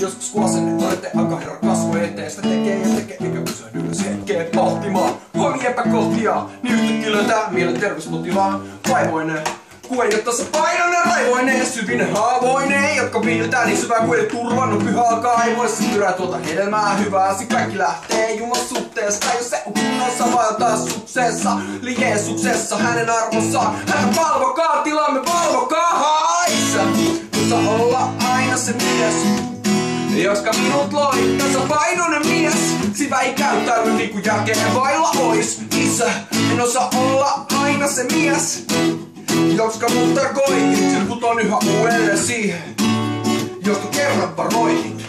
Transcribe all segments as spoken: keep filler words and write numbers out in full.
joskus kun asenne olette aika herra kasvo eteen. Sitä tekee ja tekee eikä pysähdy ylös hetkeen pohtimaan. Huomi epäkohtia, niin yhtäkkiä löytää mielenterveyspotilaan vaivoineen. Kun ei oo tasapainoinen raivoineen, syvinen haavoineen, jotka piiltää niin syvää kuin ei turvannut pyhää kaivoissa. Tyrää tuota hedelmää hyvää, sit kaikki lähtee Jumas suhteesta. Jos se on kunnossa vaeltaa suksessa, li Jeesuksessa hänen arvossaan. Hän valvokaa tilamme, valvokaa haissa. Mutta olla aina se mies, joska minut loi tasapainoinen mies. Sivä ei käyttäydy niin kuin järkeen vailla ois. Isä, en osaa olla aina se mies, joska mut tarkoitit, sen puton yhä uudelleen siihen, josta kerran varoitit.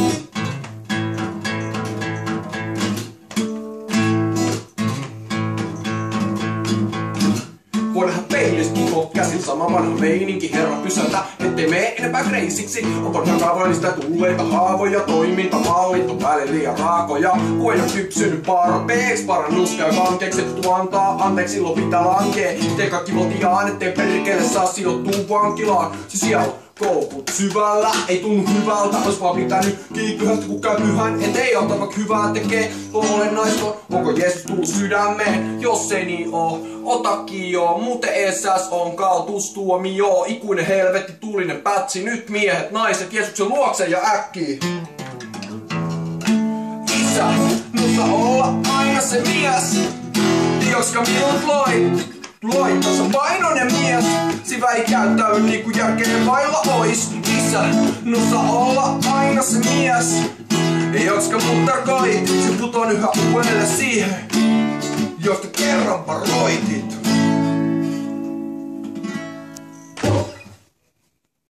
Voi nähdä peilistä, kukot käsin sama vanha meininki. Herra pysäytä, ettei mene enempää kreisiksi. On vanha kaavaillista tulleita haavoja, toimintamallit on välillä liian raakoja. Kun ei oo kypsynyt parpeeks, parannus käy kankeeksi, ettu antaa anteeksi, silloin pitää lankee. Tee kaikki votiaan, ettei perkele saa sijoittuu vankilaan. Se siellä koukut syvällä, ei tunnu hyvältä, ois vaan pitänyt kiikkyhästä kun käy pyhän. Et ei ota vaikka hyvää tekee, olennaista onko Jeesus tullut sydämeen. Jos ei niin oo, ota kioo, muuten esäs on kaltustuomio. Ikuinen helvetti, tulinen pätsi, nyt miehet, naiset, Jeesuksen luokse ja äkkii. Isä, musta olla aina se mies, joska minut loi. Loi tasapainoinen mies, sivä ei käyttäydy niin kuin järkeen vailla ois. Isä, nussa olla aina se mies, joska mut tarkoitit, se puton yhä uudelleen siihen, josta kerran varoitit.